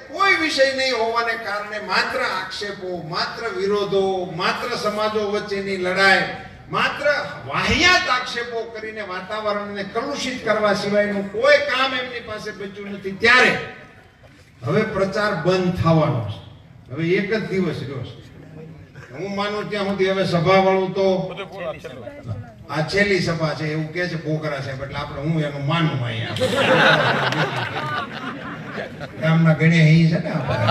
કોઈ વિષય નહીં હોવાને કારણે માત્ર આક્ષેપો, માત્ર વિરોધો, માત્ર સમાજો વચ્ચેની લડાઈ, માત્ર વાહિયાત આક્ષેપો કરીને વાતાવરણને કલુષિત કરવા સિવાયનું કોઈ કામ એમની પાસે બચ્યું નથી. ત્યારે હવે પ્રચાર બંધ થવાનો છે. હવે એક જ દિવસ રહ્યો છે. હું માનું ત્યાં સુધી હવે સભા વાળું તો આ છેલ્લી સભા છે એવું કે છે બોકરા સાહેબ, એટલે આપણે હું એનું માનું અહીંયા ગામના ગણે અહીં છે ને એટલે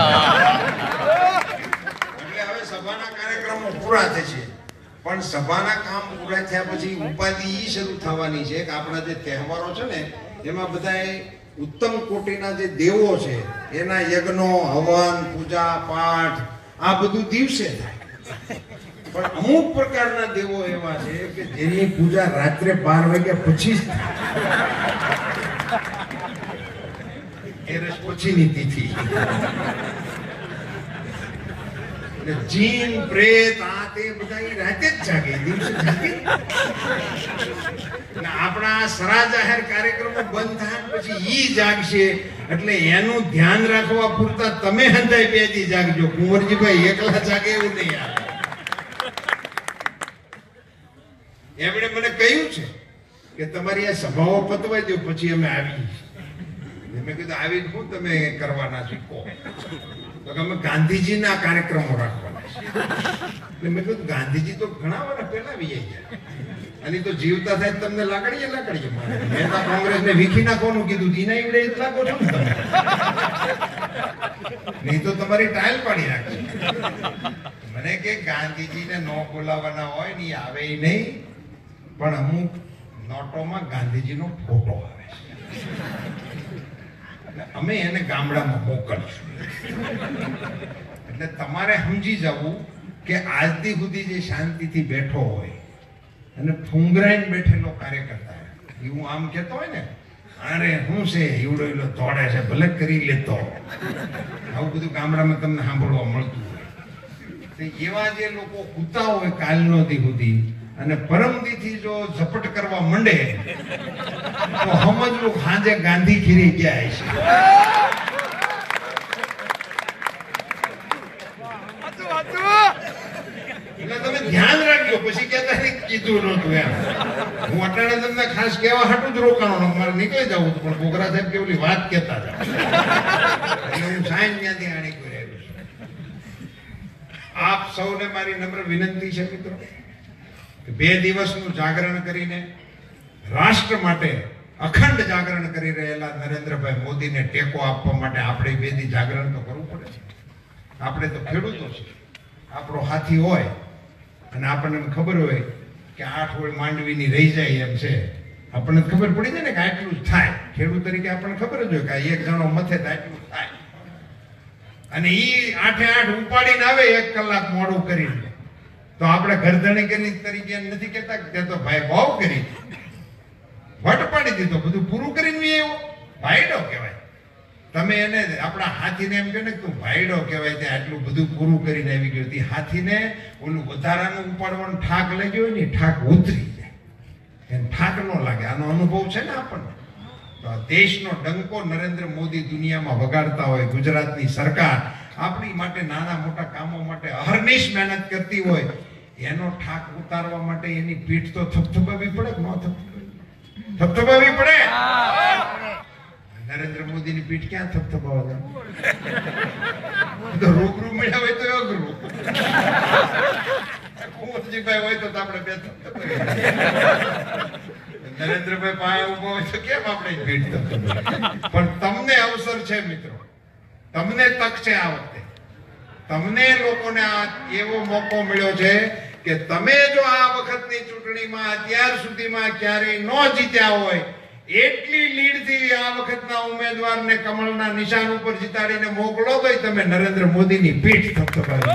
હવે સભાના કાર્યક્રમો પૂરા થશે. પણ સભાના કામ પૂરા થયા પછી ઉપાધિ ઈ શરૂ થવાની છે કે આપણા જે તહેવારો છે ને એમાં બધા ઉત્તમ કોટીના જે દેવો છે એના યજ્ઞો, હવન, પૂજા પાઠ આ બધું દિવસે થાય. પણ અમુક પ્રકારના દેવો એવા છે કે જેની પૂજા રાત્રે 12 વાગ્યા પછી જ થાય. પછીની તિથિ જીન પ્રેત આ તે બધા રાતે જ જાગે, દિવસે જાગે. આપણા સરા જાહેર કાર્યક્રમો બંધ થાય પછી ઈ જાગશે. એટલે એનું ધ્યાન રાખવા પૂરતા તમે હંધાઈ બેજી જાગજો. કુંવરજીભાઈ એકલા જાગે એવું નહીં આવે. એમણે મને કહ્યું છે કે તમારી આ સભાઓ પતવાઈ દો પછી અમે આવી. મેં કીધું આવી શું તમે કરવાના છો કહો. તો અમે ગાંધીજીના કાર્યક્રમો રાખવાના છે. એટલે મેં કીધું ગાંધીજી તો ઘણા વર્ષ પહેલા આવી ગયા અને તો જીવતા થાય તમને લાકડીએ મારે. મેં તો કોંગ્રેસને વીખી નાખવાનું કીધું એના ઈવડે જ લાગો છો ને તમે. નહીં તો તમારી ટાઈલ પાડી રાખશે. મને કે ગાંધીજીને ન બોલાવવાના હોય ને આવે નહીં, પણ અમુક નોટોમાં ગાંધીજીનો ફોટો આવે છે. અમે એને ગામડામાં મોકલશું. એટલે તમારે સમજી જવું કે આજથી સુધી જે શાંતિથી બેઠો હોય અને ફૂંગરાઈને બેઠેલો કાર્યકર્તા એવું આમ કહેતો હોય ને, અરે શું છે એવડો એવડો દોડે છે ભલે કરી લેતો, આવું બધું ગામડામાં તમને સાંભળવા મળતું હોય. એવા જે લોકો કૂતા હોય કાલનો દી સુધી અને પરમદીથી જો ઝપટ કરવા મંડે તો સમજવું સાંજે ગાંધી ખીરી ગયા છે. એટલે તમે ધ્યાન રાખજો. પછી કહેતા કીધું નતું એમ. હું અટાણે તમને ખાસ કહેવા હાટું જ રોકાણો, મારે નીકળી જવું હતું પણ બોગરા સાહેબ કે ઓલી વાત કહેતા હતા એટલે હું સાંજ ત્યાંથી આણી કરી આવ્યો છું. આપ સૌને મારી નમ્ર વિનંતી છે મિત્રો કે 2 દિવસનું જાગરણ કરીને રાષ્ટ્ર માટે અખંડ જાગરણ કરી રહેલા નરેન્દ્રભાઈ મોદીને ટેકો આપવા માટે આપણે 2 દી જાગરણ તો કરવું પડે. આપણે તો ખેડૂતો છીએ, આપણો હાથી હોય અને આપણને ખબર હોય કે 8 હોય માંડવીની રહી જાય એમ છે, આપણને ખબર પડી જાય ને કે આટલું જ થાય. ખેડૂત તરીકે આપણને ખબર જ હોય કે એક જણો મથે તો આટલું થાય. અને ઈ 8 ઉપાડીને આવે 1 કલાક મોડું કરીને તો આપણે ઘરધણી તરીકે નથી કહેતા કે તો ભાઈ બહુ કરી વટ પાડી દીધો, બધું પૂરું કરીને એવો ભાઈડો કહેવાય. તમે એને આપણા હાથીને એમ કહે ને તું ભાઈડો કહેવાય, તે આટલું બધું પૂરું કરીને આવી ગયો. હાથીને ઓલું વધારાનું ઉપાડવાનો ઠાક લાગ્યો હોય ને ઠાક ઉતરી જાય, એને ઠાક ન લાગે. આનો અનુભવ છે ને આપણને. તો દેશનો ડંકો નરેન્દ્ર મોદી દુનિયામાં વગાડતા હોય, ગુજરાતની સરકાર આપણી માટે નાના મોટા કામો માટે અહર્નિશ મહેનત કરતી હોય, એનો ઠાક ઉતારવા માટે એની પીઠ તો થપથપાવી પડે કે ન થપથપાવી પડે. નરેન્દ્ર મોદીની પીઠ ક્યાં થપથપાવા તો રૂબરૂ મળ્યા હોય તો અઘરું. કુંવરજીભાઈ હોય તો આપણે 2 થપથપાવી. નરેન્દ્રભાઈ પાસે ઉભો હોય તો કેમ આપણે પીઠ થપથપાવી. પણ તમને અવસર છે મિત્રો, તમને તક છે. આ વખતે તમને લોકોને આ એવો મોકો મળ્યો છે કે તમે જો આ વખતની ચૂંટણીમાં અત્યાર સુધીમાં ક્યારેય ન જીત્યા હોય એટલી લીડથી આ વખતના ઉમેદવારને કમળના નિશાન ઉપર જીતાડીને મોકલો તો તમે નરેન્દ્ર મોદીની પીઠ થપથપાવી.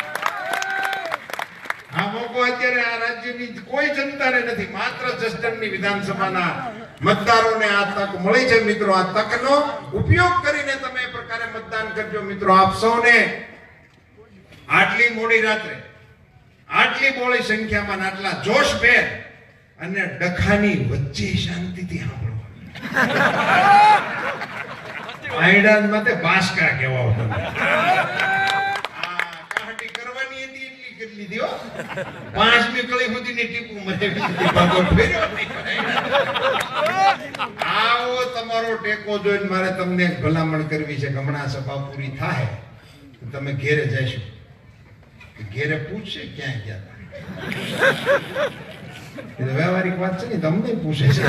આ મોકો અત્યારે આ રાજ્યની કોઈ જનતાને નથી, માત્ર જસદણની વિધાનસભાના મતદારોને આ તક મળી છે. મિત્રો આ તકનો ઉપયોગ કરીને તમે એ પ્રકારે મતદાન કરજો. મિત્રો આપ સૌને આટલી મોડી રાત્રે આટલી બોળી સંખ્યામાં આટલા જોશભેર અને ડખાની વચ્ચે શાંતિથી સાંભળવા આયડા માથે બાસકા કહેવાઓ તમે. કાહટી કરવાની હતી એટલી કરી લીધી હો. 5મી કળી સુધીની ટીપું મને ભાગો ફેર્યો નહીં. આવો તમારો ટેકો જોઈને મારે તમને એક ભલામણ કરવી છે કે હમણાં સભા પૂરી થાય તમે ઘેરે જઈશું. ઘેરે પૂછશે ક્યાં ગયા હતા. વ્યવહારિક વાત છે ને, તમને પૂછે છે,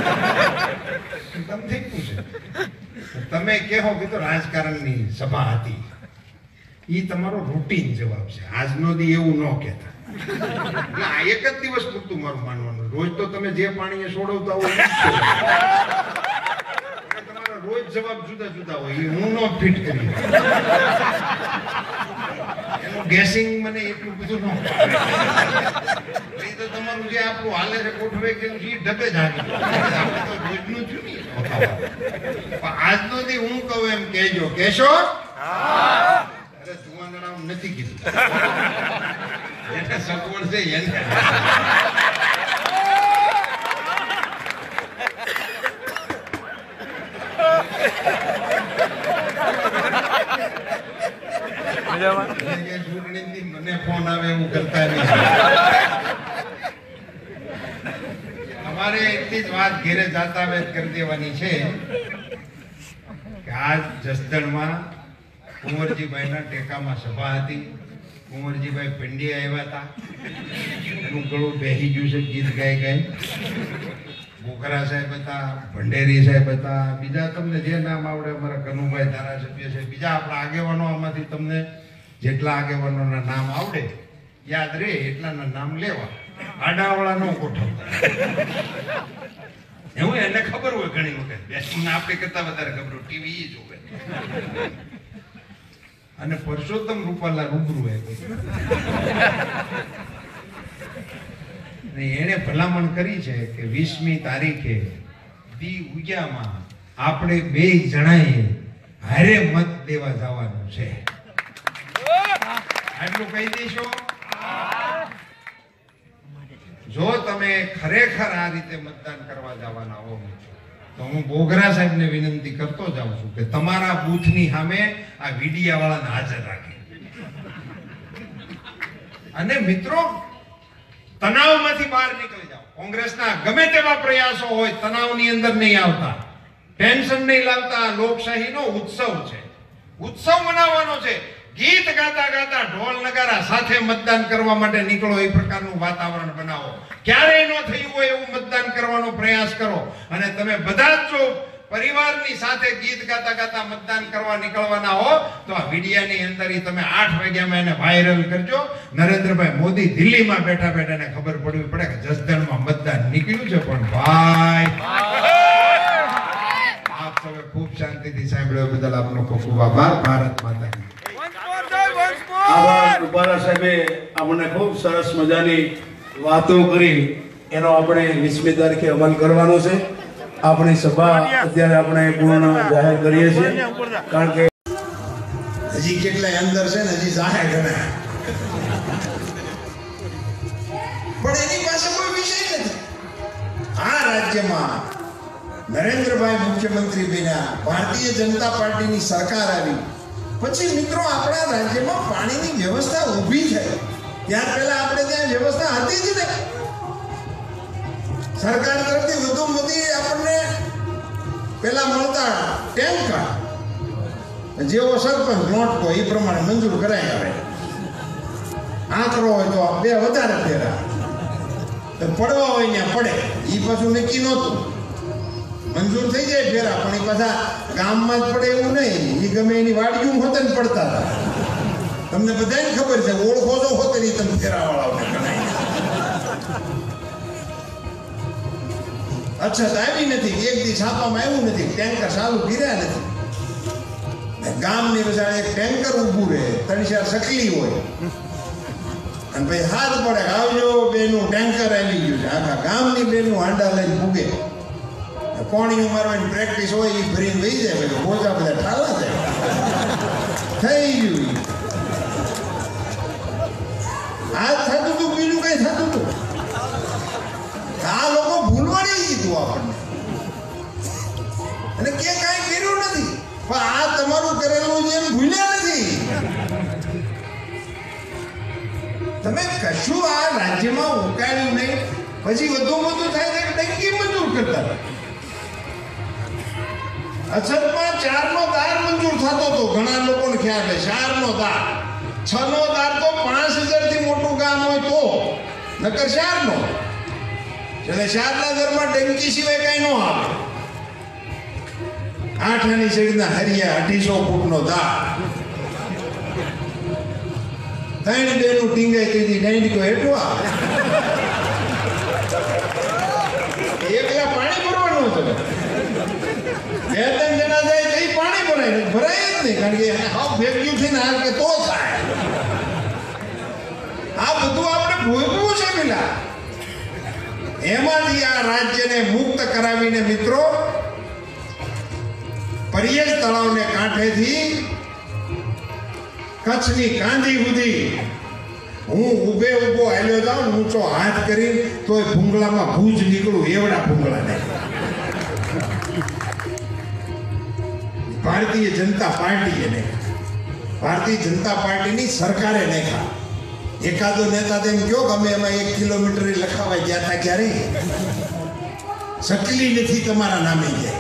તમને પૂછે. તમે કહો કે તો રાજકારણની સભા હતી, એ તમારો રૂટીન જવાબ છે. આજનો દી એવું ન કહેતા. આ એક જ દિવસ પૂરતું મારું માનવાનું. રોજ તો તમે જે પાણીએ સોડવતા હોય તમારા રોજ જવાબ જુદા જુદા હોય. એ હું નો ફિટ કરી એનું ગેસિંગ મને એટલું બધું ન તો તમારું જે આપણું હાલે છે ગોઠવે ગયેલું છે એ ઢબે જ આવી રોજનું છું ને. આજનો દી હું કહું એમ કહેજો. કહેશો? અરે જુવાનડા નથી કીધું એને સગવડ છે એને. મને ફોન આવે એવું કરતા નહીં. અમારે એટલી જ વાત ઘેરે જાતા વેત કરી દેવાની છે કે આજ જસદણમાં કુંવરજીભાઈના ટેકામાં સભા હતી. કુંવરજીભાઈ પિંડી આવ્યા હતા. એનું ગળું બેહી ગયું છે ગીત ગાઈ ગાઈ. બોકરા સાહેબ હતા, ભંડેરી સાહેબ હતા, બીજા તમને જે નામ આવડે અમારા કનુભાઈ ધારાસભ્ય છે, બીજા આપણા આગેવાનો, આમાંથી તમને જેટલા આગેવાનોના નામ આવડે યાદ રહે એટલાના નામ લેવા. આડાવાળા નો ગોઠવતા. એવું એને ખબર હોય ઘણી વખત બેસીને આપણે કરતા વધારે ખબર હોય. ટીવી જોવે. અને પરસોત્તમ રૂપાલા રૂબરૂ એને ભલામણ કરી છે કે 20મી તારીખે દી ઉજામાં આપણે 2 જણાએ હારે મત દેવા જવાનું છે. આટલું કહી દઈશું. જો તમે ખરેખર આ રીતે મતદાન કરવા જવાના હો તો હું બોગરા સાહેબને વિનંતી કરતો જાઉં છું કે તમારા બૂથની સામે આ વીડિયા વાળાને હાજર રાખે. અને મિત્રો, તણાવમાંથી બહાર નીકળી જાઓ. કોંગ્રેસના ગમે તેવા પ્રયાસો હોય તણાવની અંદર નહીં આવતા, ટેન્શન નહીં લાવતા. લોકશાહીનો ઉત્સવ છે, ઉત્સવ મનાવવાનો છે. ગીત ગાતા ગાતા ઢોલ નગારા સાથે મતદાન કરવા માટે નીકળો. એ પ્રકારનું વાતાવરણ બનાવો. ક્યારેય ન થયું હોય એવું મતદાન કરવાનો પ્રયાસ કરો. અને તમે બધા જ જો પરિવારની સાથે ગીત ગાતા ગાતા મતદાન કરવા નીકળવાના હો તો આ વીડિયાની અંદર તમે 8 વાગ્યામાં એને વાયરલ કરજો. નરેન્દ્રભાઈ મોદી દિલ્હીમાં બેઠા બેઠા એને ખબર પડવી પડે કે જસદણમાં મતદાન નીકળ્યું છે. પણ ભાઈ આપ સૌએ ખૂબ શાંતિથી સાંભળ્યો બદલ આપનો ખૂબ ખૂબ આભાર. ભારત માતા કી આભાર. રૂપાલા સાહેબે અમને ખૂબ સરસ મજાની વાતો કરી. એનો આપણે 20મી તારીખે અમલ કરવાનો છે. આપણી સભા અત્યારે આપણે પૂર્ણ જાહેર કરીએ છીએ, કારણ કે હજી કેટલાય અંદર છે ને હજી જાહેર કરે પણ એની પાસે કોઈ વિષય નથી. આ રાજ્યમાં નરેન્દ્રભાઈ મુખ્યમંત્રી બન્યા, ભારતીય જનતા પાર્ટીની સરકાર આવી પછી મિત્રો આપણા રાજ્યમાં પાણીની વ્યવસ્થા ઊભી થઈ. ત્યાર પહેલા આપણે ત્યાં વ્યવસ્થા હતી જ ને. સરકાર તરફથી વધુ બધી આપણને પેલા મળતા ટેન્કર, જેવો સરપંચ નોટકો એ પ્રમાણે મંજૂર કરાય. આવે આંકડો હોય તો 2 વધારે ફેરા, પડવા હોય ત્યાં પડે. એ પાછું નક્કી નહોતું. મંજૂર થઈ જાય ફેરા, પણ એ પાછા ગામમાં જ પડે એવું નહીં. એ ગમે એની વાડીયું હોતે ને પડતા હતા. તમને બધાને ખબર છે. ઓળખો છો હોતે નહીં તમે ફેરાવાળાઓને ગણાય. અછત આવી નથી, એક દી છાપામાં આવ્યું નથી, ટેન્કર ચાલુ કર્યા નથી. ગામની બજાર એક ટેન્કર ઊભું રહે, 3-4 સકલી હોય અને પછી હાથ પડે આવજો બેનું ટેન્કર આવી ગયું છે. આખા ગામની બેનું હાંડા લઈને ભૂગે. કોણીયું મારવાની પ્રેક્ટિસ હોય એ ભરીને વહી જાય. પછી મોજા બધા ઠાલા જાય. થઈ ગયું. આ થતું હતું, બીજું કઈ થતું હતું. આ લોકો ભૂલવાડી દીધું આપણને અને કે કાંઈ કર્યું નથી. પણ રાજ્યમાં ઉકાળ્યું નહીં, પછી વધુ થાય છે કે ટંકી મંજૂર કરતા હતા. અછતમાં 4નો દાર મંજૂર થતો હતો. ઘણા લોકોને ખ્યાલ છે 4નો દાર. 6નો દાર તો 5000 થી મોટું ગામ હોય તો, નકર 4નો. એટલે 4ના દરમાં ટંકી સિવાય કઈ ન આવે. 8 આની સઈડના હરિયા 250 ફૂટનો દાર. 3 બેનું ટીંગાઈ તેથી ડાંડીકો હેઠો આવે. એકલા પાણી ભરવાનું છે. 2-3 જણા જાય તો પાણી ભરાય જ નહીં, કારણ કે હાવ ભેગ્યું થઈને હાલ કે તો થાય. આ બધું આપણે ભોગવવું છે પેલા. એમાંથી આ રાજ્યને મુક્ત કરાવીને મિત્રો પરિયજ તળાવને કાંઠેથી કચ્છની કાંધી સુધી હું ઊભો હાલ્યો જાઉં, ઊંચો હાથ કરી તોય ભૂંગળામાં ભૂજ નીકળું એવડા ભૂંગળા નહીં. ભારતીય જનતા પાર્ટીએ નહીં, ભારતીય જનતા પાર્ટીની સરકારે નહીં ખા. એકાદો નેતા તેમ કયો ગમે એમાં 1 કિલોમીટર લખાવા ગયા હતા ક્યારે સકલી નથી તમારા નામે જાય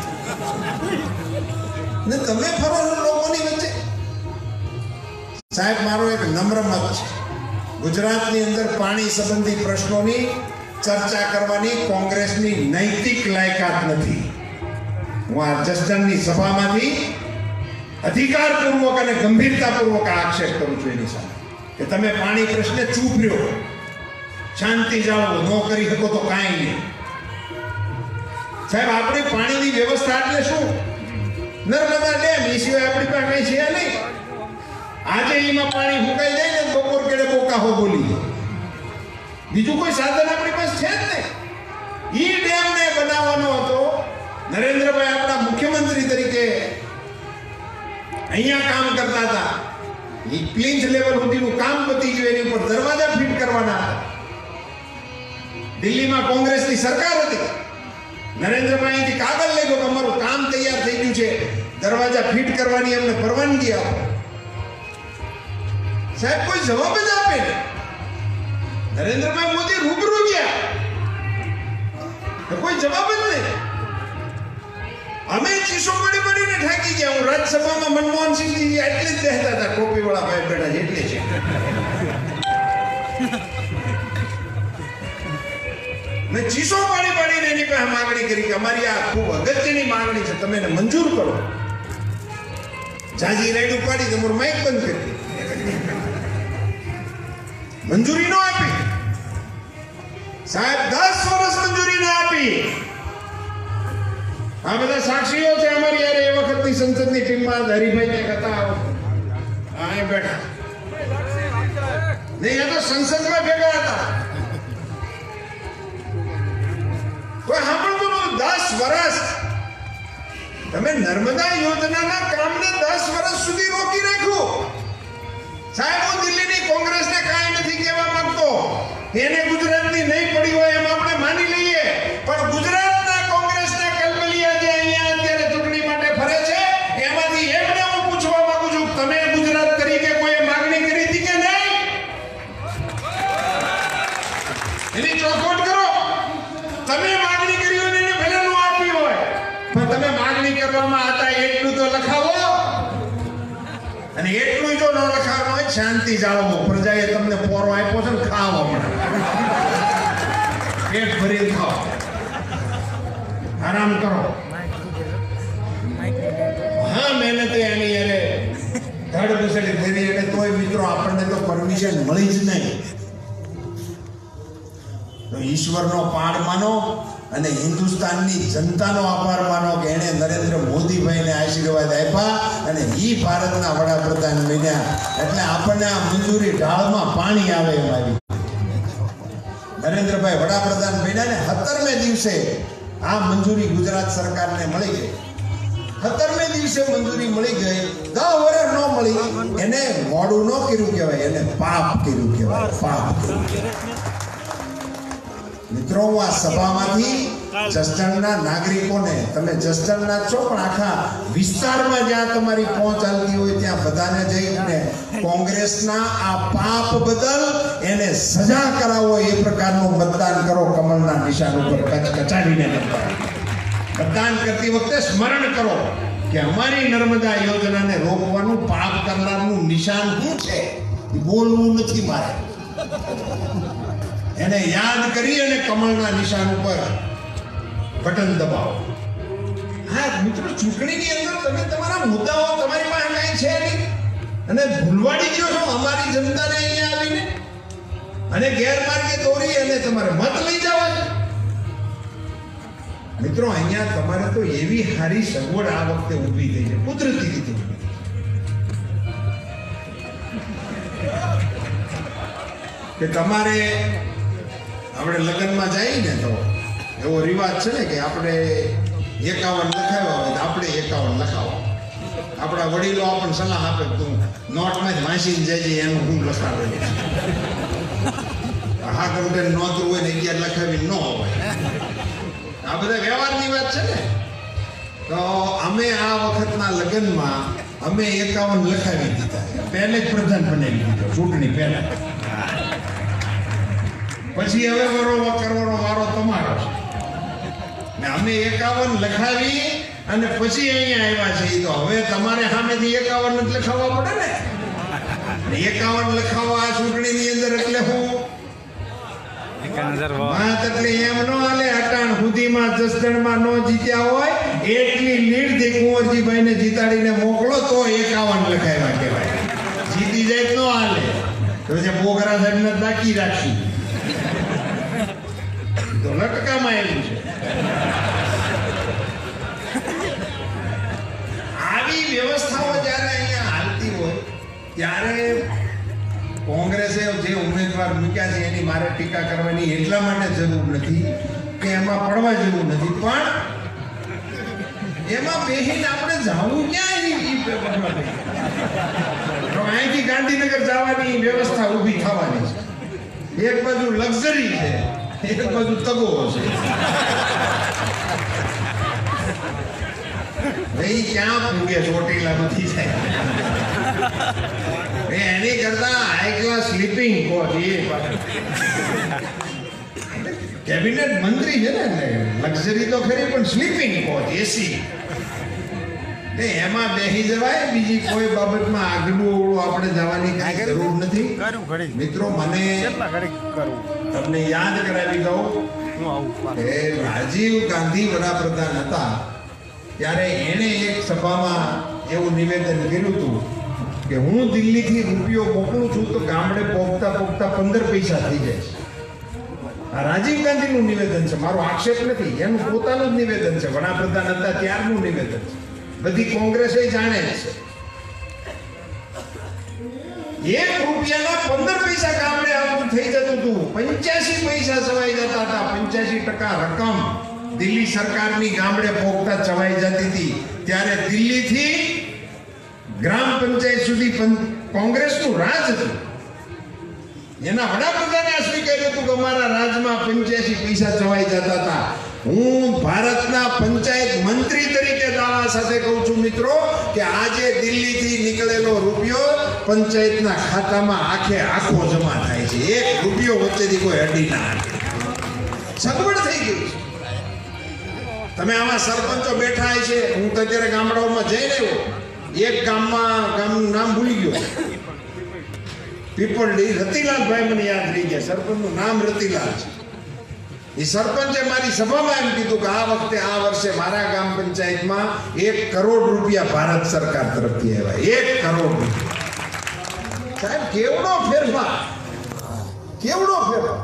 ને તમે ફરો લોકોની વચ્ચે. સાહેબ, મારો એક નમ્ર મત છે, ગુજરાતની અંદર પાણી સંબંધી પ્રશ્નોની ચર્ચા કરવાની કોંગ્રેસની નૈતિક લાયકાત નથી. હું આ જસદણની સભામાંથી અધિકારપૂર્વક અને ગંભીરતાપૂર્વક આક્ષેપ કરું છું એની સામે કે તમે પાણી પ્રશ્ને ચૂપ રહ્યો, શાંતિ જાળવો, ન કરી શકો તો કાંઈ નહીં. સાહેબ, આપણી પાણીની વ્યવસ્થા એટલે શું? નર્મદા ડેમ, એ સિવાય આપણી પાસે કઈ છે નહીં. આજે એમાં પાણી ફૂંકાઈ જાય ને બપોર કેડે બોકાહો બોલી, બીજું કોઈ સાધન આપણી પાસે છે જ નહીં. ઈ ડેમને બનાવવાનો હતો. નરેન્દ્રભાઈ આપણા મુખ્યમંત્રી તરીકે અહીંયા કામ કરતા હતા. પ્લિન્થ લેવલ સુધીનું કામ પતી ગયું, એની ઉપર દરવાજા ફિટ કરવાના હતા. દિલ્હીમાં કોંગ્રેસની સરકાર હતી. નરેન્દ્રભાઈ અહીંથી કાગળ લઈ ગયો કે અમારું કામ તૈયાર થઈ ગયું છે, દરવાજા ફિટ કરવાની અમને પરવાનગી આપો. સાહેબ, કોઈ જવાબ જ આપે નહીં. નરેન્દ્રભાઈ મોદી રૂબરૂ ગયા, કોઈ જવાબ જ નહીં. અમે ચીસો પડીને ઠાકી ગયા. હું રાજ્યસભામાં મનમોહનસિંહજી એટલે જ બેસતા હતા, ટોપીવાળા ભાઈ બેઠા છે એટલે છે. મેં ચીસો પાડીને એની પાસે માંગણી કરી કે અમારી આ ખૂબ અગત્યની માંગણી છે, તમે એને મંજૂર કરો. જાજી રાઈડ ઉપાડી તમારું માઇક બંધ કરી, મંજૂરી ન આપી. સાહેબ, 10 વર્ષ મંજૂરી ન આપી. આ બધા સાક્ષીઓ છે અમારી યાર. એ વખતની સંસદની ટીમમાં હરિભાઈ ને હતા, અહીં બેઠા નહીં, આ તો સંસદમાં ભેગા હતા. કોઈ સાંભળતું નતું. 10 વર્ષ તમે નર્મદા યોજનાના કામને 10 વર્ષ સુધી રોકી રાખ્યું. સાહેબ, હું દિલ્હીની કોંગ્રેસને કાંઈ નથી કહેવા માંગતો, એને ગુજરાતની નહીં પડી હોય એમ આપણે માની લઈએ, પણ ગુજરાતના કોંગ્રેસના કલબલિયા જે અહીંયા અત્યારે ચૂંટણી માટે ફરે છે, એમાંથી એમને હું પૂછવા માંગુ છું, તમે ગુજરાત તરીકે કોઈ માંગણી કરી હતી કે નહીં? એની ચોખવટ કરો. તમે માંગણી કરી હોય ને એને ભલે ન આપી હોય, પણ તમે માંગણી કરવામાં હતા એટલું તો લખાવો. અને એટલું જો ન લખાવવાનું હોય, શાંતિ જાળવો. પ્રજાએ તમને પોરો આપ્યો છે ને, ખાઓ હમણાં, પેટ ભરીને ખાઓ, આરામ કરો. હા, મહેનત એની યારે ધડ ઘસેડી થઈ એટલે તોય મિત્રો આપણને તો પરમિશન મળી જ નહીં. તો ઈશ્વરનો પાડ માનો અને હિન્દુસ્તાનની જનતાનો આભાર માનો કે એણે નરેન્દ્ર મોદીભાઈને આશીર્વાદ આપ્યા અને ઈ ભારતના વડાપ્રધાન બન્યા. એટલે આપણને આ મંજૂરી ઢાળમાં પાણી આવે એમ આવી. નરેન્દ્રભાઈ વડાપ્રધાન બન્યા ને 17મે દિવસે આ મંજૂરી ગુજરાત સરકારને મળી ગઈ. 17મે દિવસે મંજૂરી મળી ગઈ. 10 વર્ષ ન મળી, એને મોડું ન કર્યું કહેવાય, એને પાપ કર્યું કહેવાય, પાપ કર્યું. મિત્રો, હું આ સભામાંથી જસદણના નાગરિકોને, તમે જસદણના છો પણ આખા વિસ્તારમાં જ્યાં તમારી પહોંચ ચાલતી હોય ત્યાં બધાને જઈને કોંગ્રેસના આ પાપ બદલ એને સજા કરાવો એ પ્રકારનું મતદાન કરો. કમળના નિશાન ઉપર કચાડીને મતદાન કરતી વખતે સ્મરણ કરો કે અમારી નર્મદા યોજનાને રોકવાનું પાપ કરનારનું નિશાન શું છે એ બોલવું નથી મારે. એને યાદ કરી અને કમળના નિશાન ઉપર બટન દબાવો. હા મિત્રો, ચૂંટણીની અંદર તમે તમારા મુદ્દાઓ તમારી પાસે કઈ છે નહીં અને ભૂલવાડી ગયો છો અમારી જનતાને અહીંયા આવીને અને ગેરમાર્ગે દોરી અને તમારે મત લઈ જવા છે. મિત્રો, અહીંયા તમારે તો એવી સારી સગવડ આ વખતે ઊભી થઈ છે, કુદરતી રીતે ઊભી થઈ કે તમારે આપણે લગ્નમાં જઈએ ને તો એવો રિવાજ છે ને કે આપણે 51 લખાવ્યા હોય તો આપણે 51 લખાવો. આપણા વડીલો આપણને સલાહ આપે તું નોટમાં જ વાંચીને જજે એનું હું લખાવેલું છે. હા ગમે નોંધવું હોય ને 11 લખાવી ન હોય. આ બધા વ્યવહારની વાત છે ને. તો અમે આ વખતના લગ્નમાં અમે 51 લખાવી દીધા. પહેલે જ પ્રધાન બનાવી દીધો ચૂંટણી પહેલા. પછી હવે કરવાનો વારો તમારો છે ને. અમે 51 લખાવી અને પછી અહીંયા આવ્યા છે. તો હવે તમારે સામેથી 51 જ લખાવવા પડે ને. 51 લખાવવા ચૂંટણીની અંદર એટલે હું વાત એટલે એમ ન હાલે. અટાણ સુધીમાં જસદણમાં ન જીત્યા હોય એટલી લીડથી કુંવરજીભાઈને જીતાડીને મોકલો તો 51 લખાવ્યા કહેવાય. જીતી જાય તો ન હાલે. તો જે બોગરા સાહેબને બાકી રાખી તો લટકામાં એવું છે. આવી વ્યવસ્થાઓ જ્યારે અહીંયા હાલતી હોય ત્યારે કોંગ્રેસે જે ઉમેદવાર મૂક્યા છે એની મારે ટીકા કરવાની એટલા માટે જરૂર નથી કે એમાં પડવા જેવું નથી, પણ એમાં બેહીને આપણે જવું ક્યાં? અહીંથી ગાંધીનગર જવાની વ્યવસ્થા ઊભી થવાની છે. એક બાજુ લક્ઝરી છે, એક બાજુ તગો છે. ક્યાં પૂગે ચોટીલા નથી થાય. એની કરતા હાઈ ક્લાસ સ્લીપિંગ કોચ એ કેબિનેટ મંત્રી છે ને, લક્ઝરી તો ખરી પણ સ્લીપિંગ કોચ એસી એમાં બેસી જવાય. બીજી કોઈ બાબતમાં આગળ આપણે જવાની કઈ જરૂર નથી. મિત્રો, મને તમને યાદ કરાવી દઉં કે રાજીવ ગાંધી વડાપ્રધાન હતા ત્યારે એણે એક સભામાં એવું નિવેદન કર્યું હતું કે હું દિલ્હીથી રૂપિયો મોકલું છું તો ગામડે પહોંચતા 15 પૈસા થઈ જાય છે. આ રાજીવ ગાંધીનું નિવેદન છે, મારો આક્ષેપ નથી. એનું પોતાનું જ નિવેદન છે, વડાપ્રધાન હતા ત્યારનું નિવેદન છે. બધી કોંગ્રેસે જાણે છે. 1 રૂપિયાના 15 પૈસા ગામડે આવતું થઈ જતું હતું. 85 પૈસા ચવાઈ જતા હતા. 85% રકમ દિલ્હી સરકારની ગામડે પહોંચતા ચવાઈ જતી હતી. ત્યારે દિલ્હીથી ગ્રામ પંચાયત સુધી કોંગ્રેસનું રાજ હતું. એના વડાપ્રધાને આ સ્વીકાર્યું હતું કે અમારા રાજમાં 85 પૈસા ચવાઈ જતા હતા. હું ભારતના પંચાયત મંત્રી તરીકે દાવા સાથે કહું છું મિત્રો કે આજે દિલ્હીથી નીકળેલો રૂપિયો પંચાયતના ખાતામાં આખો જમા થાય છે. 1 રૂપિયો વચ્ચેથી કોઈ અડી ના હાલે. સગવડ થઈ ગયું છે. તમે આમાં સરપંચો બેઠા છે. હું તો અત્યારે ગામડાઓમાં જઈને આવ્યો. એક ગામનું નામ ભૂલી ગયો, પીપળડી, રતિલાલભાઈ મને યાદ રહી ગયા. સરપંચનું નામ રતિલાલ છે. એ સરપંચે મારી સભામાં એમ કીધું કે આ વર્ષે મારા ગામ પંચાયતમાં 1 કરોડ રૂપિયા ભારત સરકાર તરફથી આવ્યા. 1 કરોડ રૂપિયા. સાહેબ, કેવડો ફેરફાર, કેવડો ફેરફાર.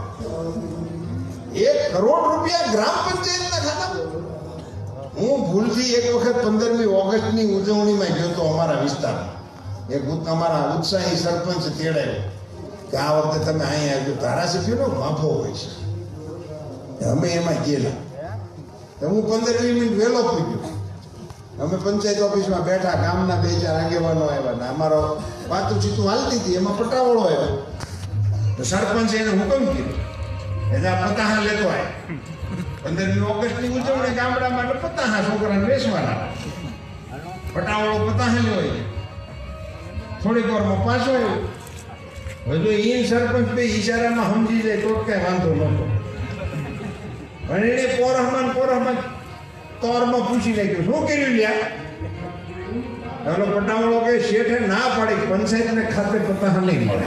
1 કરોડ રૂપિયા ગ્રામ પંચાયતના ખાતામાં. હું ભૂલથી એક વખત 15મી ઓગસ્ટની ઉજવણીમાં ગયો તો અમારા વિસ્તારમાં. એક અમારા ઉત્સાહી સરપંચ તેડાયો કે આ વખતે તમે અહીંયા આવજો. ધારાસભ્યનો માફો હોય છે, અમે એમાં ગયેલા. હું 15-20 મિનિટ વહેલો પૂગ્યો. અમે પંચાયત ઓફિસમાં બેઠા. ગામના 2-4 આગેવાનો આવ્યા ને અમારો વાતું ચીતું હાલતી હતી. એમાં પટાવળો આવ્યો તો સરપંચે એને હુકમ કર્યો કે આ પતાહા લેતો આય. 15મી ઓગસ્ટની ઉજવણી ગામડામાં એટલે પતાહા છોકરાને બેસવાના, પટાવળો પતાહા હોય, થોડીક વારમાં પાછો આવ્યો. હવે જો ઈ સરપંચ બે ઈશારામાં સમજી જાય તો કઈ વાંધો નહોતો, પણ એને પોરહમાં તોરમાં પૂછી નાખ્યું, શું કર્યું લ્યા? એનો પટાવળો કે શેઠે ના પાડી, પંચાયતને ખાતે પતાહા નહીં મળે.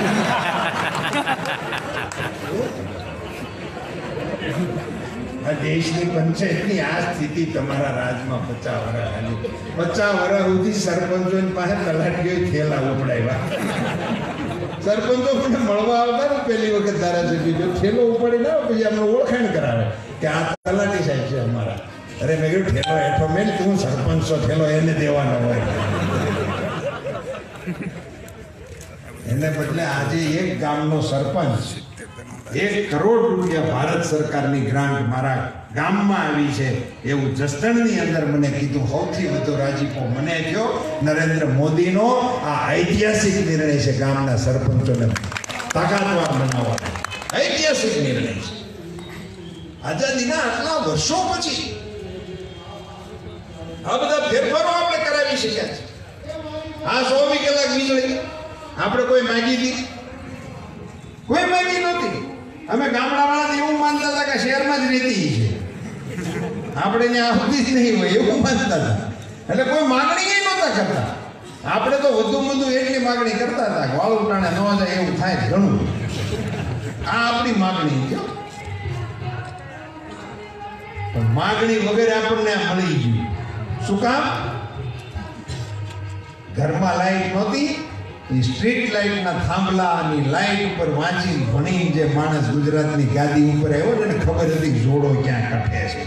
આ દેશની પંચાયતની આ સ્થિતિ તમારા રાજમાં 50 વર્ષ હાલી. 50 વર્ષ સુધી સરપંચોની પાસે તલાટીઓ થેલા ઉપડાવ્યા. સરપંચો મને મળવા આવતા ને પહેલી વખત ધારાસભ્ય થેલો ઉપાડી ના પછી અમને ઓળખાણ કરાવે કે આ તલાટી સાહેબ છે અમારા. અરે મેં કીધું ઠેલો હેઠો મેં તું સરપંચ છો, ઠેલો એને દેવાનો હોય. એને બદલે આજે એક ગામનો સરપંચ 1 કરોડ રૂપિયા ભારત સરકારની ગ્રાન્ટ મારા ગામમાં આવી છે એવું જસદણની અંદર મને કીધું. સૌથી વધુ રાજીપો મને થયો નરેન્દ્ર મોદીનો આ ઐતિહાસિક નિર્ણય છે ગામના સરપંચોને તાકાતવાર બનાવવાનો. ઐતિહાસિક નિર્ણય છે. આઝાદીના આટલા વર્ષો પછી આ બધા ફેરફારો આપણે કરાવી શક્યા છે. આ 24 કલાક વીજળી આપણે કોઈ માંગી હતી? કોઈ માંગી નહોતી. અમે ગામડાવાળા એવું માનતા હતા કે શહેરમાં જ રહેતી છે, આપણે ત્યાં આવતી જ નહીં હોય એવું માનતા હતા. એટલે કોઈ માગણી નહોતા કરતા. આપણે તો વધુ એટલી માગણી કરતા હતા કે વાળું ટાણે ન જાય એવું થાય ઘણું. આ આપણી માગણી છે. પણ માગણી વગર આપણને મળી ગયું. શું કામ? ઘરમાં લાઈટ નહોતી, સ્ટ્રીટ લાઈટના થાંભલાની લાઈટ ઉપર વાંચી ભણી જે માણસ ગુજરાતની ગાદી ઉપર આવ્યો ને ખબર હતી જોડો ક્યાં કઠે છે.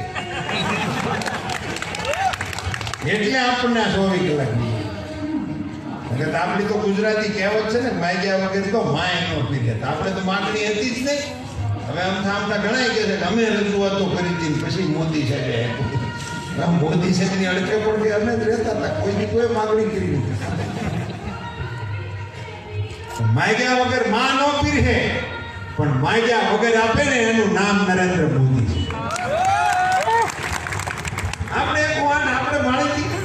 એટલે આપણને 24 કલાક નહીં. આપણી તો ગુજરાતી કહેવત છે ને, માગ્યા વગર તો માય નો પીરે. આપણે તો માગણી હતી જ નહીં. હવે આમતા ઘણા કે છે કે અમે રજૂઆતો કરી હતી પછી મોદી સાહેબ મોદી સાહેબની અડકે પડતી અમે જ રહેતા હતા, કોઈની કોઈ માગણી કરી નથી. માગ્યા વગર માં નો પીરે, પણ માગ્યા વગર આપે ને એનું નામ નરેન્દ્ર મોદી છે. આપણે 108 આપણે માણી હતી,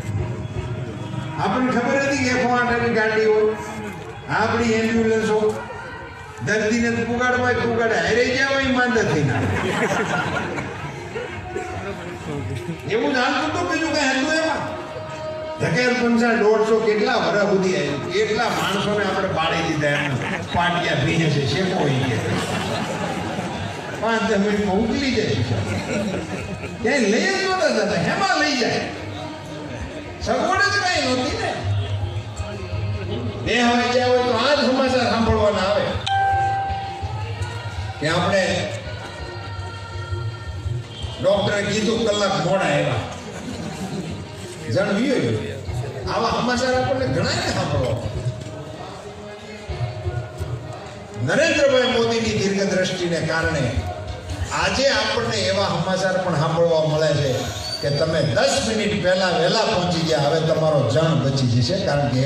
આપણને ખબર હતી કે 108 ની ગાડી હોય, આપણી એમ્બ્યુલન્સ હોય, દર્દીને પુગાડે હારે ગયા હોય માંદા થઈને એવું જાણતું તો બીજું કઈ હતું એમાં? ધકેલ પંચા 150 કેટલા વર્ષ સુધી આવ્યું, કેટલા માણસોને આપણે બાળી દીધા. એમ પાટિયા ભીને છે શેકો હોય કે 5 મિનિટમાં ઉકલી જાય. ક્યાંય લઈ જ નહોતા જતા, હેમાં લઈ જાય? સગવડ જ કઈ નહોતી ને. બે હવે ગયા હોય તો આ જ સમાચાર સાંભળવાના આવે કે આપણે ડોક્ટરે કીધું કલાક મોડા આવ્યા. જણવ્યું આવા સમાચાર આપણને ઘણા સાંભળવા. નરેન્દ્રભાઈ મોદીની દીર્ઘદ્રષ્ટિને કારણે આજે આપણને એવા સમાચાર પણ સાંભળવા મળે છે કે તમે 10 મિનિટ પહેલા વહેલા પહોંચી ગયા, હવે તમારો જણ બચી જશે, કારણ કે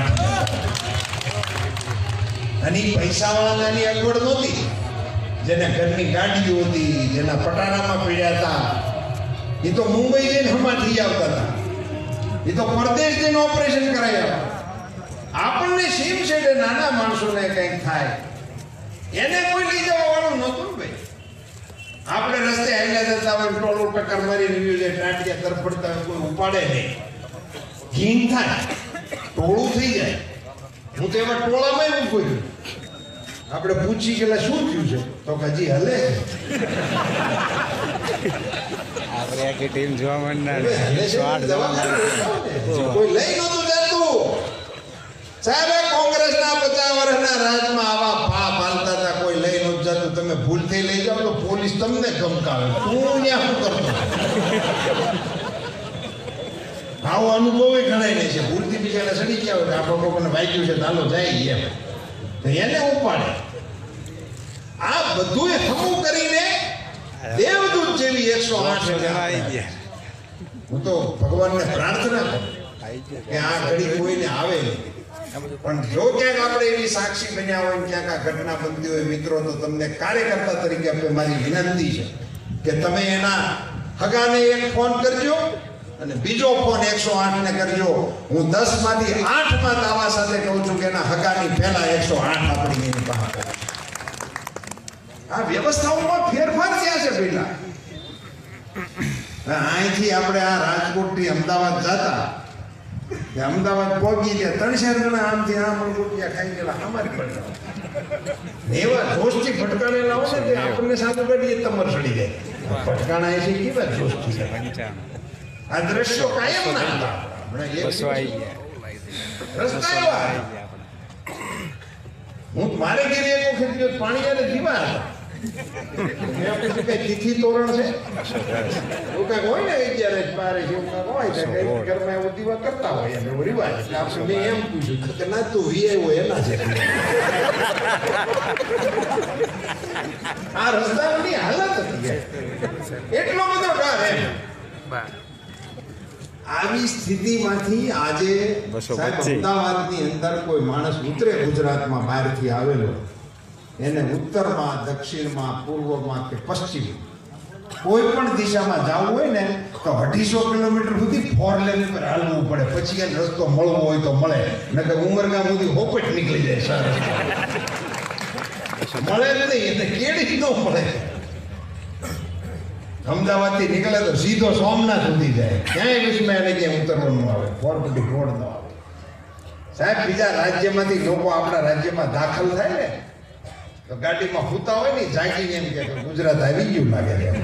108 અને પૈસાવાળાની અગવડ નહોતી. જેને ઘરની ગાડીઓ હતી, જેના પટારામાં પીડ્યા હતા, એ તો મુંબઈ જઈને હમા થઈ આવતા હતા, એ તો પરદેશ જઈને ઓપરેશન કરાયા. આપણને સીમ છેડે નાના માણસોને કંઈક થાય એને કોઈ લઈ જવા વાળું નહોતું ને ભાઈ. આપણે રસ્તે હાલ્યા જતા હોય, ટોળું ટક્કર મારી રહ્યું છે, ટાંટિયા તરફડતા હોય, કોઈ ઉપાડે નહીં, ઘીન થાય, ટોળું થઈ જાય. હું તો એવા ટોળામાં ઉભો છું. આપણે પૂછી કે શું થયું છે તો હજી હલે આપણે આખી ટીમ જોવા માંડનાર કોઈ લઈ નહોતું જતું. સાહેબ કોંગ્રેસના 50 વર્ષના રાજમાં આવા પાપ હાલતા હતા, કોઈ લઈ નહોતું જતું. તમે ભૂલથી લઈ જાઓ તો પોલીસ તમને ધમકાવે. તું ત્યાં શું કરતો? આવો અનુભવ ઘણા નહીં છે. ભૂલથી બીજાને સડી ગયા હોય, આપણો લોકોને વાગ્યું છે ચાલો જાય એમ તો એને ઉપાડે. આ બધું હમું કરીને દેવદૂત જેવી 108 હું તો ભગવાનને પ્રાર્થના કરું કે આ ઘડી કોઈને આવે નહીં. પણ જો ક્યાંક આપણે એવી સાક્ષી બન્યા હોય, ક્યાંક આ ઘટના બનતી હોય મિત્રો, તો તમને કાર્યકર્તા તરીકે મારી વિનંતી છે કે તમે એના હગાને એક ફોન કરજો અને બીજો ફોન 108 ને કરજો. હું 10 માંથી 8 માં દાવા સાથે કહું છું કે એના હગાની પહેલા 108 આપણી એની પાસે. આ વ્યવસ્થાઓમાં ફેરફાર થયા છે પેલા. અહીંથી આપણે આ રાજકોટ થી અમદાવાદ જતા, અમદાવાદ પહોંચી ગયા 3-4 જણા આમથી આમ રોટિયા ખાઈ ગયેલા અમારી પડતા એવા જોશથી ફટકાણેલા હોય ને તે આપણને સાદું કાઢીએ તમર સડી જાય. ફટકાણા છે કેવા જોશથી. આ દ્રશ્યો કાયમ ના હતા. રસ્તા હું મારે ઘેર એક વખત પાણી અને દીવા હતા. તિથિ તોરણ છે એવું કઈક હોય ને 11 12 જેવું કઈક હોય છે ઘરમાં એવું દીવા કરતા હોય એમ એવો રિવાજ. એટલે આપણે મેં એમ પૂછ્યું કે ના તું વીએ હોય એના છે. આ રસ્તાઓની હાલત હતી એટલો બધો ડર એમ. આવી સ્થિતિમાંથી આજે અમદાવાદની અંદર કોઈ માણસ ઉતરે ગુજરાતમાં બહારથી આવેલો, એને ઉત્તરમાં, દક્ષિણમાં, પૂર્વમાં કે પશ્ચિમ કોઈ પણ દિશામાં જવું હોય ને તો 250 કિલોમીટર સુધી 4 લેન પર હાલવું પડે. પછી એને રસ્તો મળવો હોય તો મળે, નકર ઉમરગામ સુધી હોપટ નીકળી જાય. સરસ મળે જ નહીં એટલે કેડી ન મળે. અમદાવાદ થી નીકળે તો સીધો સોમનાથ સુધી જાય, ક્યાંય વિષમાં એને ક્યાંય ઉતરવાનું આવે, 450 રોડ નો આવે. સાહેબ બીજા રાજ્યમાંથી લોકો આપણા રાજ્યમાં દાખલ થાય ને તો ગાડીમાં સૂતા હોય ને જાગીને એમ કે ગુજરાત આવી ગયું લાગે છે.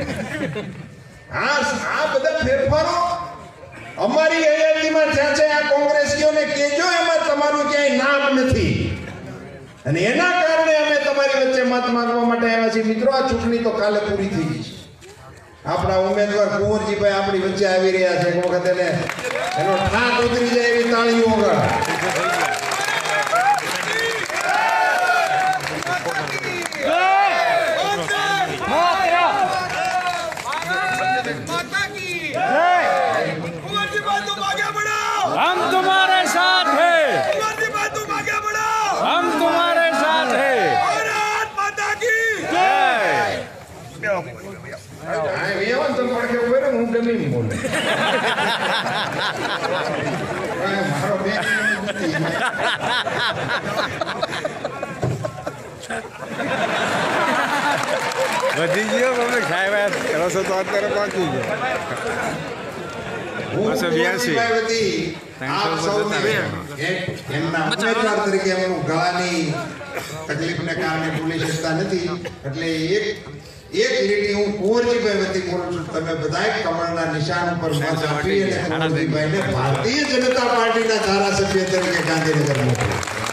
આ બધા ફેરફારો અમારી હયાતીમાં થયા છે. આ કોંગ્રેસીઓને કહેજો એમાં તમારું ક્યાંય નામ નથી અને એના કારણે અમે તમારી વચ્ચે મત માંગવા માટે આવ્યા છીએ. મિત્રો, આ ચૂંટણી તો કાલે પૂરી થઈ ગઈ છે. આપણા ઉમેદવાર કુંવરજીભાઈ આપણી વચ્ચે આવી રહ્યા છે. એક વખત એનો ઠાક ઉતરી જાય એવી તાળીઓ વગાડો. हम तुम्हारे साथ हैं, हम तुम्हारे साथ हैं. भारत माता की जय. હું ગમી બોલે મારો વધી ગયો તમે ખાઈ કરો છો તો અત્યારે પહોંચી ગયો. 282 એમના ઉમેદવાર તરીકે એમનું ગળાની તકલીફને કારણે બોલી શકતા નથી. એટલે એક લીટી હું કુંવરજીભાઈ વતી બોલું છું. તમે બધાય કમળના નિશાન ઉપર મત આપી અને કુંવરજીભાઈને ભારતીય જનતા પાર્ટીના ધારાસભ્ય તરીકે ગાંધીનગર મોકલો.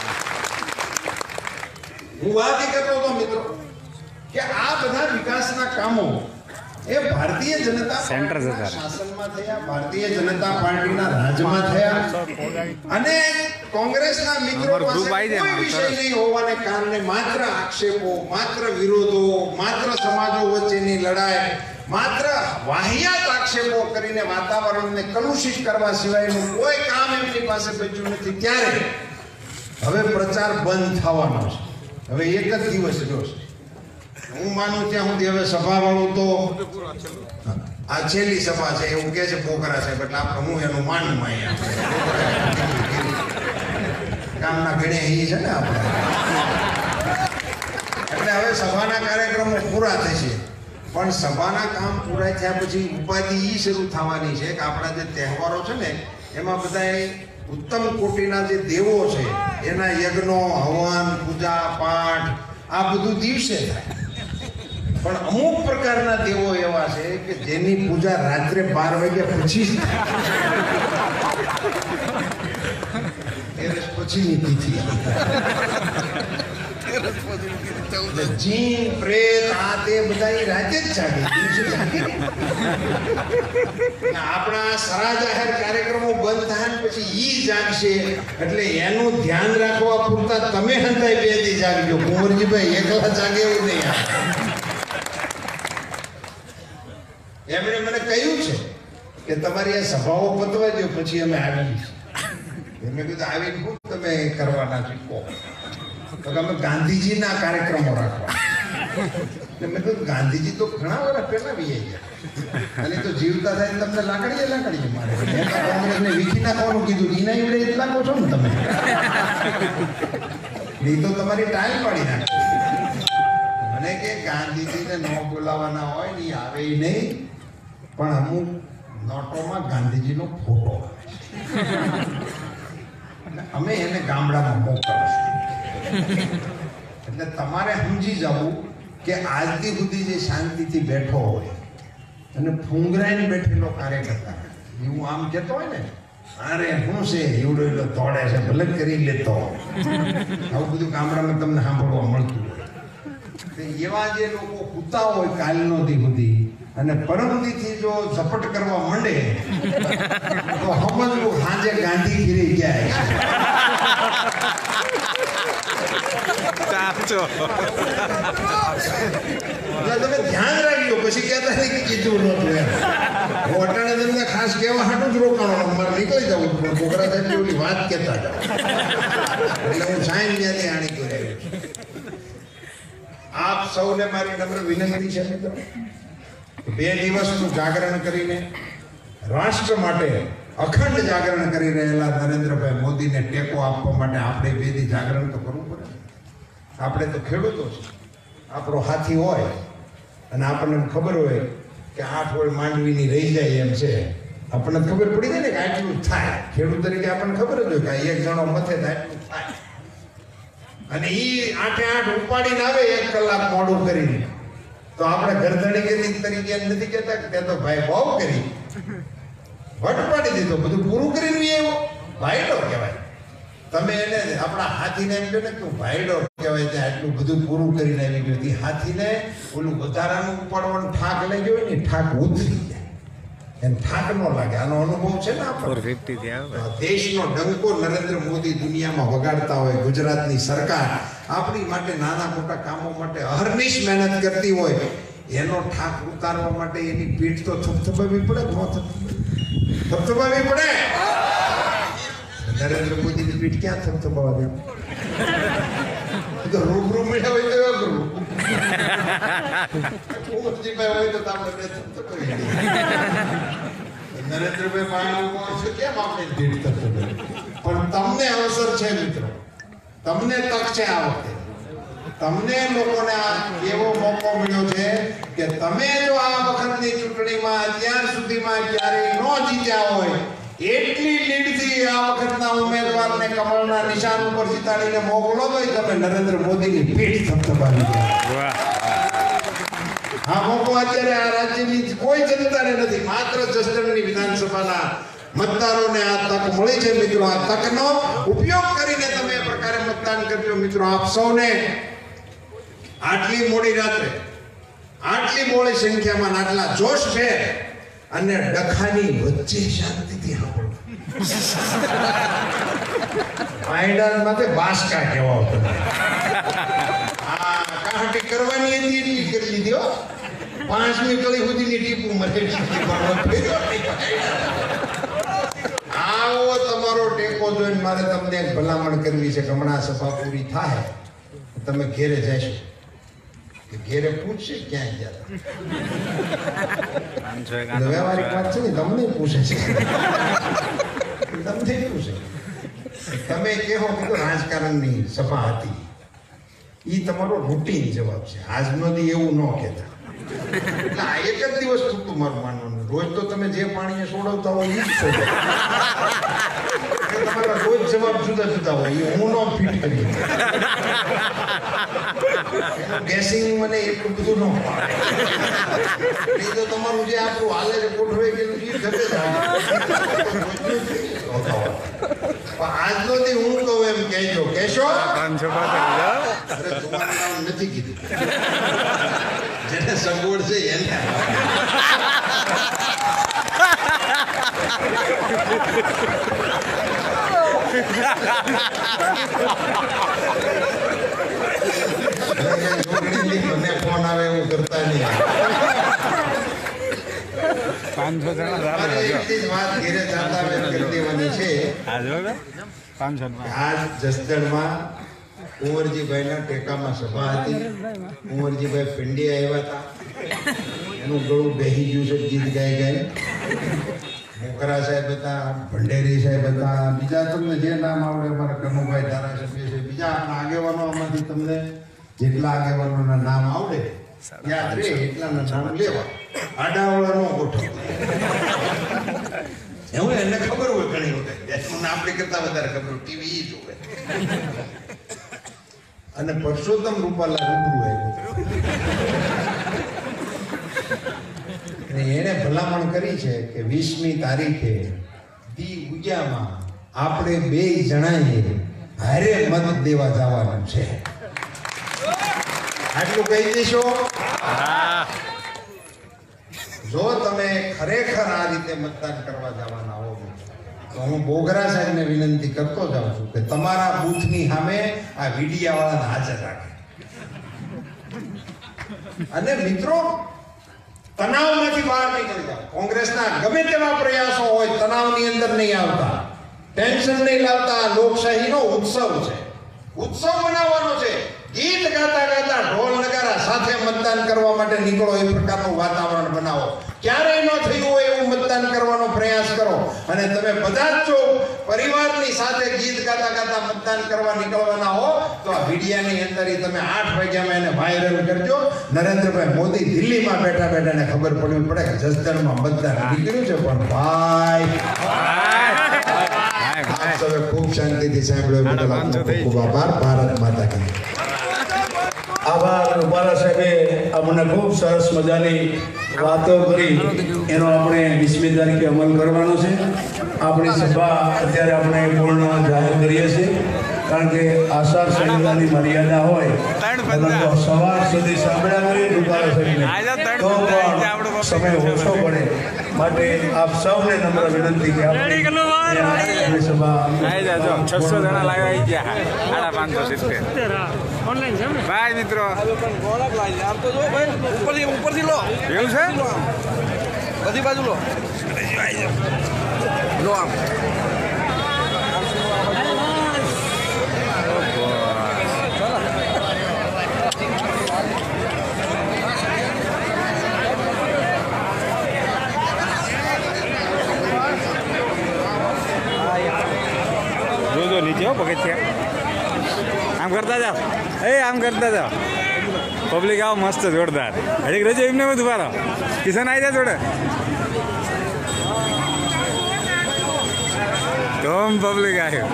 હું વાત કરતો હતો મિત્રો કે આ બધા વિકાસના કામો એ ભારતીય જનતા પાર્ટીના શાસનમાં થયા, ભારતીય જનતા પાર્ટીના રાજમાં થયા અને કોંગ્રેસના મિત્રો પાસે કોઈ વિષય નહીં હોવાને કારણે માત્ર આક્ષેપો, માત્ર વિરોધો, માત્ર સમાજો વચ્ચેની લડાઈ, માત્ર વાહિયાત આક્ષેપો કરીને વાતાવરણને કલુષિત કરવા સિવાયનું કોઈ કામ એમની પાસે બચ્યું નથી. ત્યારે હવે પ્રચાર બંધ થવાનો છે. હવે એક જ દિવસ રહ્યો છે. હું માનું ત્યાં સુધી હવે સભા વાળું તો આ છેલ્લી સભા છે એવું કે છે પોખરા સાહેબ. એટલે આપણે હું એનું માનું કામના ઘણે એ છે ને આપણે. એટલે હવે સભાના કાર્યક્રમો પૂરા થશે. પણ સભાના કામ પૂરા થયા પછી ઉપાધિ એ શરૂ થવાની છે કે આપણા જે તહેવારો છે ને એમાં બધા ઉત્તમ કોટીના જે દેવો છે એના યજ્ઞો, હવન, પૂજા પાઠ આ બધું દિવસે થાય. પણ અમુક પ્રકારના દેવો એવા છે કે જેની પૂજા રાત્રે 12 વાગ્યા પછી પછીની તિથિ. જીન પ્રેત આ તે બધા રાતે જ જાગે, દિવસે જાગે. આપણા સરા જાહેર કાર્યક્રમો બંધ થાય ને પછી ઈ જાગશે. એટલે એનું ધ્યાન રાખવા પૂરતા તમે હંતાઈ 2 દી જાગજો. કુંવરજીભાઈ એકલા જાગે એવું નહીં. એમણે મને કહ્યું છે કે તમારી આ સભાઓ પતવા દો પછી અમે આવી. મેં કીધું આવીને શું તમે કરવાના છો? તો અમે ગાંધીજીના કાર્યક્રમો રાખવા. મેં કીધું ગાંધીજી તો ઘણા વર્ષ પહેલા વી ગયા અને તો જીવતા થાય તમને લાકડીએ મારે મેં તો કોંગ્રેસને વીખી નાખવાનું કીધું ઈના ઈવડે એટલા કહો છો ને તમે નહીં તો તમારી ટાઈમ પાડી નાખે મને કે ગાંધીજીને ન બોલાવાના હોય ને આવે નહીં પણ અમુક નોટોમાં ગાંધીજીનો ફોટો આવે અમે એને ગામડામાં મોકલીશું એટલે તમારે સમજી જવું કે આજથી સુધી જે શાંતિથી બેઠો હોય અને ફૂંગરાઈને બેઠેલો કાર્યકર્તા એવું આમ કહેતો હોય ને અરે શું છે એવડો એટલો દોડે છે ભલે કરી લેતો આવું બધું ગામડામાં તમને સાંભળવા મળતું હોય એવા જે લોકો કૂતા હોય કાલનો દી સુધી અને પરમદીથી જો ઝપટ કરવા માંડે તો સમજવું સાંજે ગાંધીગીરી ગયા સાચો એટલે તમે ધ્યાન રાખજો પછી કહેતા નહીં કે કીધું નહોતું એમ હું અટાણે તમને ખાસ કહેવા હાટું જ રોકાણો મારે નીકળી જવું પણ છોકરા સાહેબ ઓલી વાત કહેતા જાવ એટલે હું સાઈન ત્યાંથી આણી કરી આપ સૌને મારી નમ્ર વિનંતી છે મિત્રો 2 દિવસનું જાગરણ કરીને રાષ્ટ્ર માટે અખંડ જાગરણ કરી રહેલા નરેન્દ્રભાઈ મોદીને ટેકો આપવા માટે આપણે 2 દી જાગરણ તો કરવું પડે આપણે તો ખેડૂતો છે આપણો હાથી હોય અને આપણને ખબર હોય કે 8 હોય માંડવીની રહી જાય એમ છે આપણને ખબર પડી જાય ને કે આટલું થાય ખેડૂત તરીકે આપણને ખબર જ હોય કે એક જણો મથે થાય આટલું થાય અને એ 8 ઉપાડીને આવે 1 કલાક મોડું કરીને તો આપણે ગરદણી તરીકે નથી કહેતા કે તો ભાઈ બહુ કરી વટ પાડી દીધો બધું પૂરું કરીને આવ્યો ભાઈડો કહેવાય તમે એને આપણા હાથીને એમ કહો ને તું ભાઈડો કહેવાય છે આટલું બધું પૂરું કરીને આવી ગયું એ હાથીને ઓલું વધારાનું ઉપાડવાનું ઠાક લઈ ગયો ને ઠાક ઉતરી જાય એને ઠાક ન લાગે આનો અનુભવ છે ને આપણે દેશનો ડંકો નરેન્દ્ર મોદી દુનિયામાં વગાડતા હોય ગુજરાતની સરકાર આપણી માટે નાના મોટા કામો માટે અહર્નિશ મહેનત કરતી હોય એનો ઠાક ઉતારવા માટે એની પીઠ તો થપથપાવી પડે થપથપાવી પડે નરેન્દ્ર મોદીની પીઠ ક્યાં થપથપાવા દે તો રૂબરૂ મળ્યા હોય તો અઘરું કુંવરજીભાઈ હોય તો આપણે થપથપાવી નરેન્દ્રભાઈ પાણી કેમ આપણે પીઠ થપથપાવી પણ તમને અવસર છે મિત્રો તમને તક છે આ વખતે તમને લોકોને આ એવો મોકો મળ્યો છે કે તમે જો આ વખતની ચૂંટણીમાં અત્યાર સુધીમાં ક્યારેય ન જીત્યા હોય એટલી લીડથી આ વખતના ઉમેદવારને કમળના નિશાન ઉપર જીતાડીને મોકલો તો તમે નરેન્દ્ર મોદીની પીઠ થપથપાવી હા મોકો અત્યારે આ રાજ્યની કોઈ જનતાને નથી માત્ર જસદણની વિધાનસભાના મતદારોને આ તક મળી છે મિત્રો આ તકનો ઉપયોગ કરીને તમે એ પ્રકારે મતદાન કરજો મિત્રો આપ સૌને આટલી મોડી રાત્રે આટલી મોડી સંખ્યામાં આટલા જોશ છે અને ડખાની વચ્ચે શાંતિથી સાંભળો આઈડાલ માટે બાસકા કહેવા હતો આ કાહટી કરવાની હતી એટલી કરી લીધી હો 5મી કળી સુધીની ટીપુ મરે આવો તમારો ટેકો જોઈને મારે તમને એક ભલામણ કરવી છે કે હમણાં સભા પૂરી થાય તમે ઘેરે જશો કે ઘેરે પૂછશે ક્યાં ગયા વ્યવહારિક વાત છે ને તમને પૂછે છે તમને પૂછે તમે કહો કે રાજકારણની સભા હતી એ તમારો રૂટીન જવાબ છે આજનો દી એવું ન કહેતા એટલે આ એક જ દિવસ થતું મારું માનવાનું રોજ તો તમે જે પાણીએ સોડવતા હોય એ જ સોડો તમારા રોજ જવાબ જુદા જુદા હોય એ હું નો ફિટ કરી ગેસિંગ મને એટલું બધું ન પાડે તો તમારું જે આપણું હાલે છે ગોઠવાઈ ગયેલું એ ઘટે જ આજનો દી હું કહું એમ કહેજો કહેશો તમારું નામ નથી કીધું જેને સગવડ છે એને મને ફોન આવે એવું કરતા નહીં 500 જણા વાત ઘેરે જાતા કરી દેવાની છે આજ જસદણમાં કુંવરજીભાઈના ટેકામાં સભા હતી. કુંવરજીભાઈ પિંડિયા આવ્યા હતા. એનું ગળું બેહી ગયું છે ગીત ગાઈ ગાઈ. મોકરા સાહેબ હતા, ભંડેરી સાહેબ હતા, બીજા તમને જે નામ આવડે અમારા કનુભાઈ ધારાસભ્ય છે, બીજા આપણા આગેવાનો આમાંથી તમને જેટલા આગેવાનોના નામ આવડે યાદ રહે એટલાના નામ લેવા. આડાવડા નો ગોઠવતા. એવું એને ખબર હોય ઘણી વખત આપણે કરતા વધારે ખબર ટીવી જોવે. અને પરસોત્તમ રૂપાલા રૂબરૂ આવ્યો. એને ભલામણ કરી છે કે 20મી તારીખે દી ઉજામાં આપણે 2 જણાએ હારે મત દેવા જવાનું છે. આટલું કહી દેશો. જો તમે ખરેખર આ રીતે મતદાન કરવા જવાના હો તો હું બોગરા સાહેબને વિનંતી કરતો જાઉં છું કે તમારા બૂથની સામે આ મીડિયાવાળાને હાજર રાખે. અને મિત્રો, તણાવમાંથી બહાર નીકળી જાઓ. કોંગ્રેસના ગમે તેવા પ્રયાસો હોય તણાવની અંદર નહીં આવતા, ટેન્શન નહીં લાવતા. લોકશાહીનો ઉત્સવ છે, ઉત્સવ બનાવવાનો છે. ગીત ગાતા ગાતા ઢોલ નગારા સાથે મતદાન કરવા માટે નીકળો, એ પ્રકારનું વાતાવરણ બનાવો. ક્યારેય ન થયું હોય એવું મતદાન કરવાનો પ્રયાસ કરો. અને તમે બધા જ છો પરિવારની સાથે ગીત ગાતા ગાતા મતદાન કરવા નીકળવાના હો તો આ મીડિયાની અંદર તમે 8 વાગ્યામાં એને વાયરલ કરજો. નરેન્દ્રભાઈ મોદી દિલ્હીમાં બેઠા બેઠા એને ખબર પડવી પડે કે જસદણમાં મતદાન નીકળ્યું છે. પણ ભાઈ આપ સૌએ ખૂબ શાંતિથી સાંભળ્યો બદલ આપનો ખૂબ આભાર. ભારત માતા કી આભાર. રૂપાલા સાહેબે આપણને ખૂબ સરસ મજાની વાતો કરી. એનો આપણે 20મી તારીખે અમલ કરવાનો છે. આપણી સભા અત્યારે આપણે પૂર્ણ જાહેર કરીએ છીએ, કારણ કે આષાઢ સંહિતાની મર્યાદા હોય પરંતુ સવાર સુધી સાંભળ્યા કરીએ રૂપાલા સાહેબને તો પણ સમય ઓછો પડે. માટે આપ સૌને નમ્ર વિનંતી કે આપણી સભા 600 જણા લાવી ગયા 570 ઓનલાઈન છે ભાઈ મિત્રો. આમ તો જો ભાઈ ઉપરથી લો. એવું છે? બધી બાજુ લો લો આમ. જો નીચે હો પગથિયા આમ કરતા જાઓ. આમ કરતા જાઓ. પબ્લિક આવો મસ્ત જોરદાર. હજી રજો એમને બધું પારો. કિશન આવી જાય જોડે તોમ પબ્લિક આવ્યો.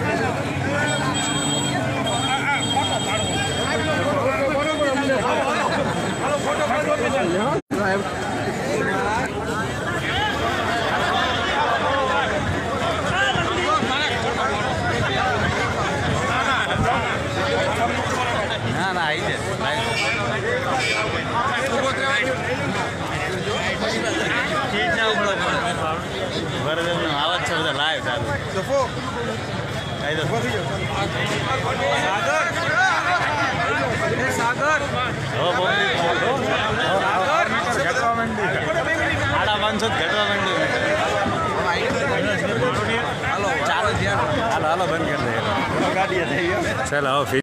આવાજ છે બધા લાઈવ ચાલુ. સાગર 500 ઘટવા માંડી. હાલો બંધ કરી દે. ચાલો